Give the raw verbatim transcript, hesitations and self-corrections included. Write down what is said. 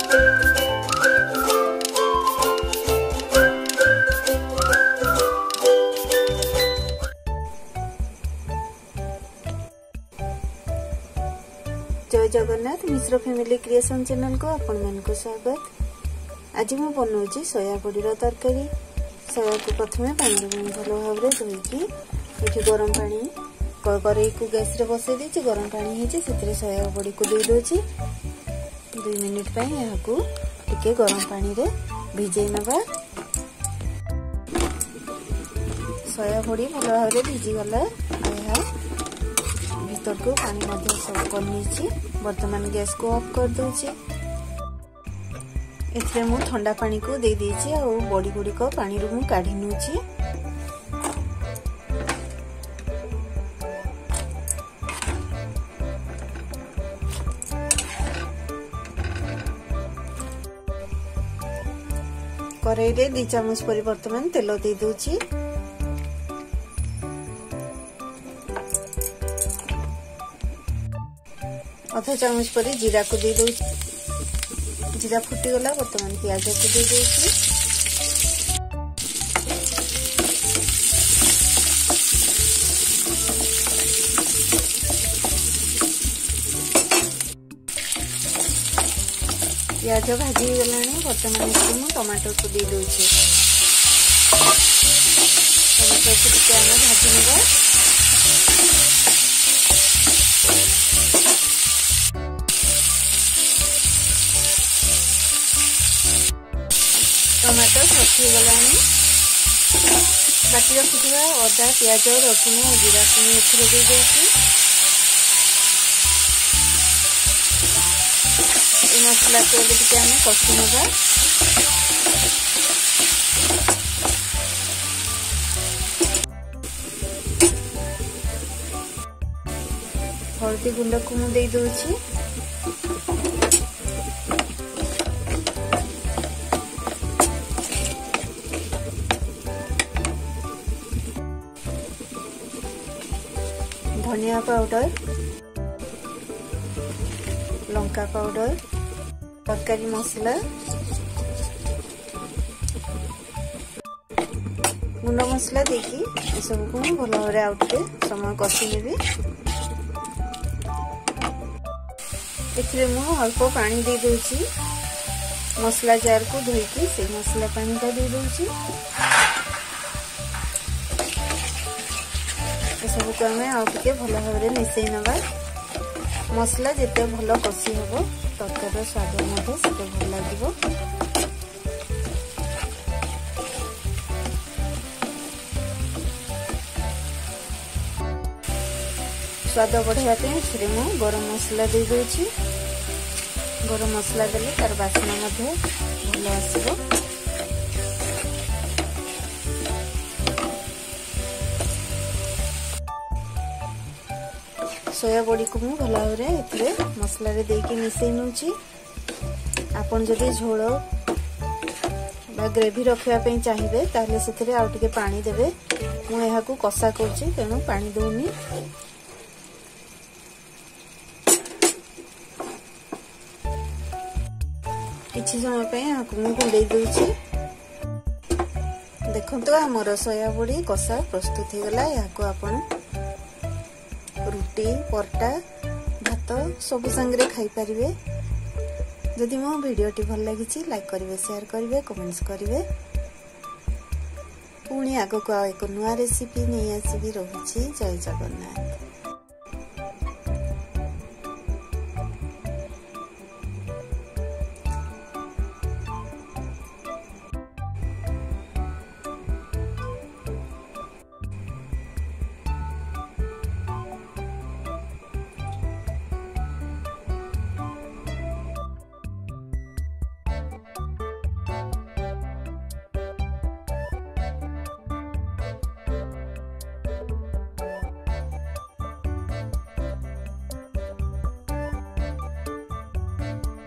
जय Jagannath Mishra family creation channel को आपण मन को स्वागत। आज मैं बनाऊँ सोया बड़ी तरकारी। सोया को प्रथम पानी भल भाव में धोईकी ये गरम पानी कड़ाई को गैस रे बसई देछि। गरम पानी होती सोया बड़ी को दे दोछि। दुई मिनिट टिके गरम पानी रे भिजई नबा। सोया बड़ी भल भाव में भिजी गला। भीतर को पानी मध्य सब कर बर्तमान गैस को ऑफ कर दूची। एथरे मु ठंडा पानी को दे देछि आ बड़ी गुडी को पानी रू मु काढी नउछि। कढ़ाई रे दो चामच परि बर्तमान तेल दे दोछि। अधा चामच पर जीरा को दे दो। जीरा फुटी गला बर्तमान प्याज को दे दो। प्याज भाजी गला बर्तमान मुझे टमाटो को दे दो। टमाटो को भाजी नवा। टमाटो सफी गलानी बाटी रखिथिबा अदा प्याज रसुण जीरा को एथरे दे देछि। ए मसला को टिके हम कषि नबा। हल्दी गुंड को मु दे दोछि। धनिया पाउडर, लंका पाउडर, तरकारी मसला, गुंड मसला देखी ये सब को भल भाव में आउटे समय कषि नेबी। एथिरे मु अल्प पानी दे दोछि। मसला जार को धोईकी से मसला पानी का दे दोछि। सब को आम आगे भल भाव में मिसई नवा। मसला जिते भल कषि हम तरकार स्वाद से भल लगे। स्वाद बढ़ाई मु गरम मसला दे दोछि। गरम मसला देले तार बास्ना भल आसिबो। सोया बड़ी को मु भल भाव में मसला रे देकी मिसई नउछि। आपन जदि झोल बा ग्रेवी रखिया पे चाहिए ताले सेथरे आ टिके पानी देबे। मु एहा को कसा करछि तेनु पानी दोनी। किछि समय पे आ को मु गुंडे दोछि। देखंतो हमर सोया बड़ी कसा प्रस्तुत हो गला। या को आपन रुटी परटा भात सब संगे खाई पारिबे। जदि मो वीडियोटी भल लगी लाइक करिवे, शेयर करिवे, कमेंट्स करिवे। पुणी आगो को एक नुआ रेसिपी नहीं आसबि। रहुछि जय जगन्नाथ।